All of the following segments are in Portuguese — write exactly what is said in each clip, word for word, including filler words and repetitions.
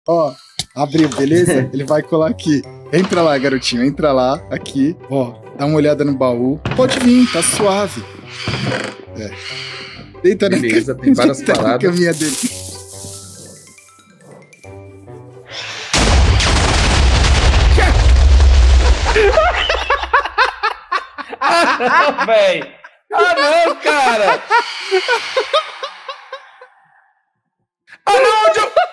Ó, abriu, beleza? Ele vai colar aqui. Entra lá, garotinho, entra lá, aqui. Ó, dá uma olhada no baú. Pode vir, tá suave. É. Deita na, beleza, tem várias deita na paradas. caminha dele. Ah, não, velho! Ah, não, cara! Ah, não, onde eu...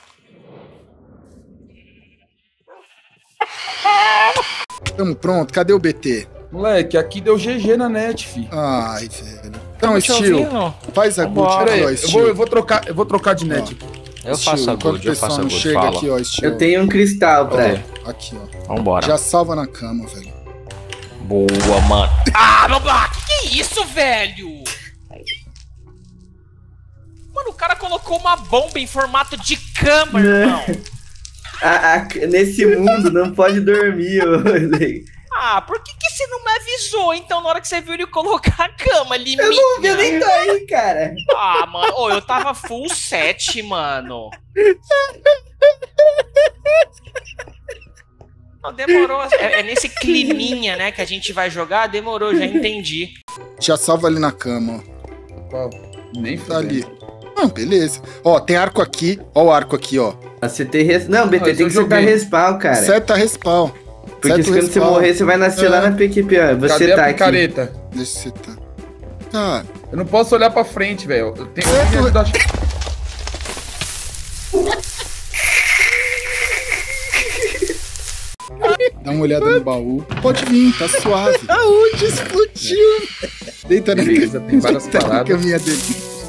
Tamo pronto, cadê o B T? Moleque, aqui deu G G na net, fi. Ai, velho. Então, Steel, faz a good Pera aqui, aí, ó, eu Steel. vou, eu vou trocar, eu vou trocar de net. Eu Steel, faço a enquanto good, eu o pessoal faço a não good, chega fala. aqui, ó, Steel. Eu tenho um cristal pra... Ok. Aqui, ó. Vambora. Já salva na cama, velho. Boa, mano. Ah, Lobato, que que é isso, velho? Mano, o cara colocou uma bomba em formato de cama, irmão. A- a- nesse mundo não pode dormir, ô. Ah, por que que você não me avisou, então, na hora que você viu ele colocar a cama, Liminha? Eu não vi, eu nem tô aí, cara. Ah, mano, ô, eu tava full set, mano. Não, demorou. É, é nesse climinha, né, que a gente vai jogar? Demorou, já entendi. Já salva ali na cama, ó. Qual? Nem Tá ali. Ah, beleza. Ó, tem arco aqui. Ó o arco aqui, ó. Você tem res... Não, B T, Ah, tem que eu setar joguei. respawn, cara. Seta respawn. Porque Seta se quando você respawn. morrer, você vai nascer É. lá na P Q P, ó. Você Cadê tá a aqui. picareta? Deixa eu setar. Tá. Eu não posso olhar pra frente, velho. Eu tenho Certo. que me ajudar. Dá uma olhada no baú. Pode vir, tá suave. Aonde explodiu? Deita na, Beleza, tem várias deita na paradas. caminha dele.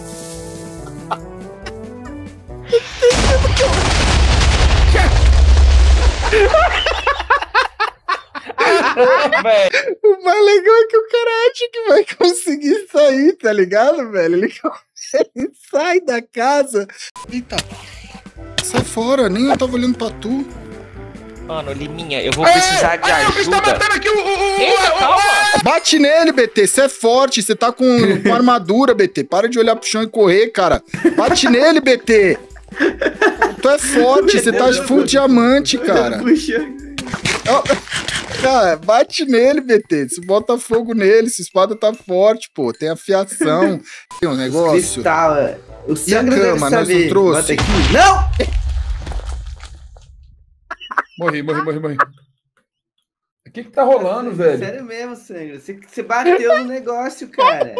Velho. O mais legal é que o cara acha que vai conseguir sair, tá ligado, velho? Ele, ele sai da casa. Eita. Sai fora, nem eu tava olhando pra tu. Mano, Liminha, eu vou precisar de Ai, o bicho tá ajuda. matando aqui o... o, o, Eita, o- calma. Bate nele, B T. Você é forte, você tá com, com armadura, B T. Para de olhar pro chão e correr, cara. Bate nele, B T. Tu é forte, você tá full diamante, cara. Puxa. Ó, cara, bate nele, B T. Você bota fogo nele, sua espada tá forte, pô. Tem afiação. Tem um negócio. Cristal, é. O E a sangue deve cama, nós saber. não trouxe? Bota aqui. Não! Morri, morri, morri, morri. O que que tá rolando, velho? Sério mesmo, sangue. Você, você bateu no negócio, cara.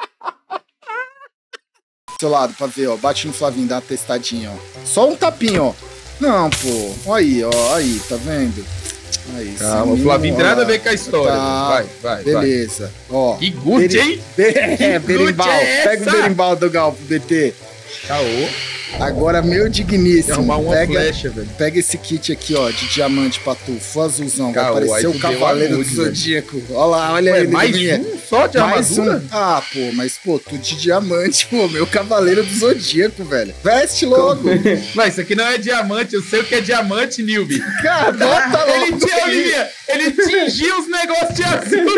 Do seu lado, pra ver, ó. Bate no Flavinho, dá uma testadinha, ó. Só um tapinha, ó. Não, pô. Aí, ó. Aí, tá vendo? Aí, Calma, o sim, Flavinho ó tem nada a lá. ver com a história. Tá. Vai, vai, vai. Beleza. Ó. Que good, Beri- hein? Be- É, berimbau. good é Pega o essa? berimbau do Galpo, B T. Caô. Agora, meu Tem digníssimo. arrumar uma Pega, flecha, velho. pega esse kit aqui, ó, de diamante pra tu. Full azulzão. Vai Caô, parecer aí o tu deu Cavaleiro do agude, velho. Zodíaco. Olha lá, olha Ué, aí. mais Liminha. um só de Mais armadura? um. Ah, pô, mas, pô, tu de diamante, pô, meu Cavaleiro do Zodíaco, velho. Veste logo. Mas isso aqui não é diamante, eu sei o que é diamante, Nilby. Cara, bota logo. Ele tinha, Olivia, ele tingiu os negócios de azul.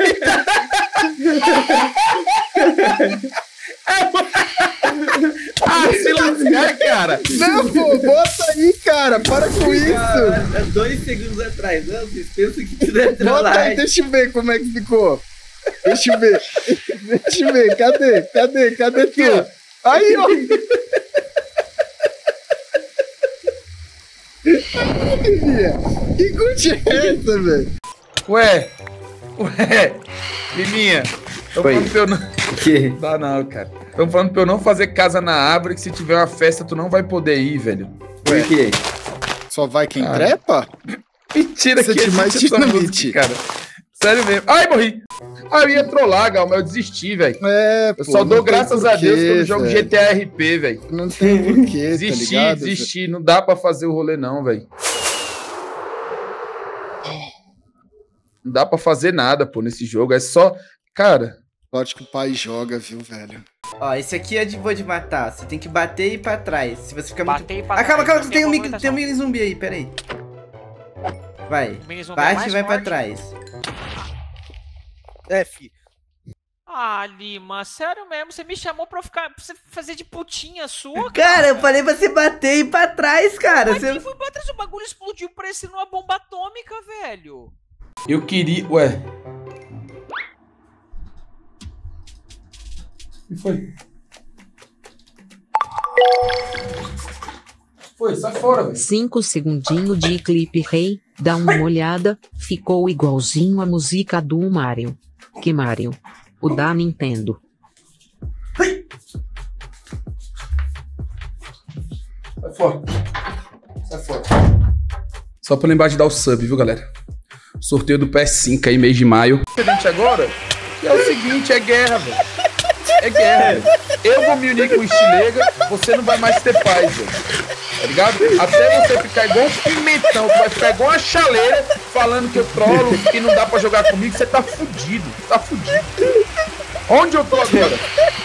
Ah, se lascar, cara. Não, pô, bota aí, cara. Para com isso. Há dois segundos atrás. Não, vocês pensam que tudo é Bota aí, trollagem. deixa eu ver como é que ficou. Deixa eu ver. Deixa eu ver. Cadê? Cadê? Cadê tu? Aí, ó. Olivia, que curte é essa, velho? Ué, ué, Liminha, tô Oi. falando pra eu não... O quê? Não dá não, cara. Tão falando pra eu não fazer casa na árvore, que se tiver uma festa tu não vai poder ir, velho. Por quê? Só vai quem Ah. trepa? Mentira Você que é demais existe essa dinamite. música, cara. Sério mesmo. Ai, morri. Ah, eu ia trollar, Gal, mas eu desisti, velho. É, Eu pô, só não dou tem graças a porquê, Deus quando eu jogo velho. G T A R P, velho. Não tem porquê, tá Desisti, ligado? desisti. Não dá pra fazer o rolê não, velho. Não dá pra fazer nada, pô, nesse jogo. É só... Cara... Sorte que o pai joga, viu, velho? Ó, esse aqui é de boa de matar. Você tem que bater e ir pra trás. Se você ficar muito... Batei pra Ah, calma, trás, calma. não Tem um, tem mi- tem um mini zumbi aí, pera aí. Vai. O mini zumbi é Bate mais e vai pra forte. trás. F. Ah, Lima, sério mesmo? Você me chamou pra eu ficar, pra você fazer de putinha sua, cara? Cara, eu falei pra você bater e ir pra trás, cara. Mas Você... quem foi pra trás? O bagulho explodiu parecendo uma bomba atômica, velho. Eu queria... Ué. O que foi? Foi, sai fora, velho. Cinco segundinhos de clipe, rei. Dá uma olhada. Ficou igualzinho a música do Mario. Que Mario? O da Nintendo. Sai fora. Sai fora. Só pra lembrar de dar o sub, viu, galera? Sorteio do P S cinco aí, mês de maio. Diferente agora, que é o seguinte, é guerra, velho. É guerra, velho. Eu vou me unir com o Estilega, você não vai mais ter paz, velho. Tá ligado? Até você ficar igual um pimentão, tu vai ficar igual uma chaleira, falando que eu trolo, que não dá pra jogar comigo, você tá fudido. Tá fudido. Onde eu tô agora?